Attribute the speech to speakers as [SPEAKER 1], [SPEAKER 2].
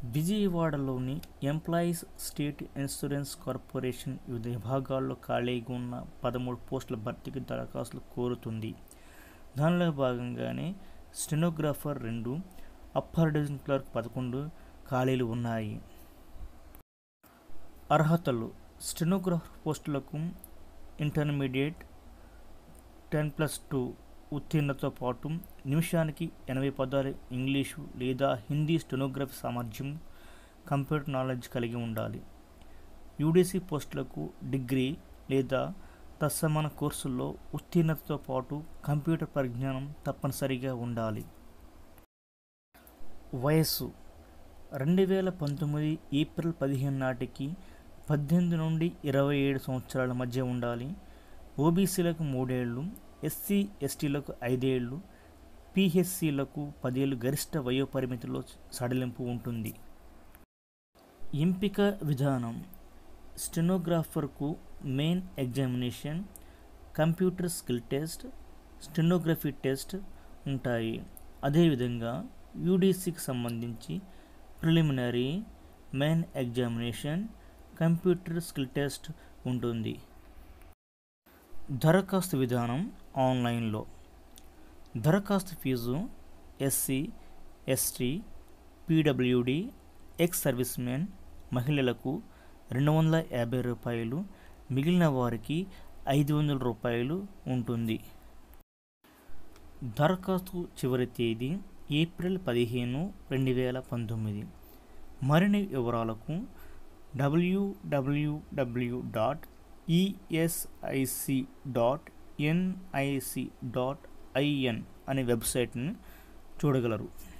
[SPEAKER 1] విజయవాడలోని employees state insurance corporation వివిధ విభాగాల్లో ఖాళీగా ఉన్న 13 పోస్టుల భర్తీకి దరఖాస్తులు కోరుతుంది. దానిలో భాగంగానే స్టెనోగ్రాఫర్ 2, అప్పర్ డివిజన్ క్లర్క్ 11 ఖాళీలు ఉన్నాయి. అర్హతలు: స్టెనోగ్రాఫర్ పోస్టులకు ఇంటర్మీడియట్ 10+2 ఉత్తీర్ణతతో పాటు నిమిషానికి 80 పదాలు ఇంగ్లీషు లేదా హిందీ స్టెనోగ్రఫీ సామర్థ్యం, కంప్యూటర్ నాలెడ్జ్ కలిగి ఉండాలి. యూడీసీ పోస్టులకు డిగ్రీ లేదా తత్సమాన కోర్సుల్లో ఉత్తీర్ణతతో పాటు కంప్యూటర్ పరిజ్ఞానం తప్పనిసరిగా ఉండాలి. వయస్సు: 2019 ఏప్రిల్ 15 నాటికి 18 నుండి 27 సంవత్సరాల మధ్య ఉండాలి. ఓబీసీలకు 3 ఏళ్ళు, ఎస్సీ ఎస్టీలకు 5 ఏళ్ళు, పీహెచ్సీలకు 10 ఏళ్ళు గరిష్ట వయోపరిమితిలో సడలింపు ఉంటుంది. ఎంపిక విధానం: స్టెనోగ్రాఫర్కు main examination, computer skill test, stenography test ఉంటాయి. అదేవిధంగా యూడీసీకి సంబంధించి preliminary, main examination, computer skill test ఉంటుంది. దరఖాస్తు విధానం ఆన్లైన్లో. దరఖాస్తు fees SC, ST, PWD, ex servicemen మహిళలకు ₹250, మిగిలిన వారికి ₹500 ఉంటుంది. దరఖాస్తు చివరి తేదీ ఏప్రిల్ 15, 2019. మరిన్ని వివరాలకు www.esic.nic.in అనే వెబ్సైట్ని చూడగలరు.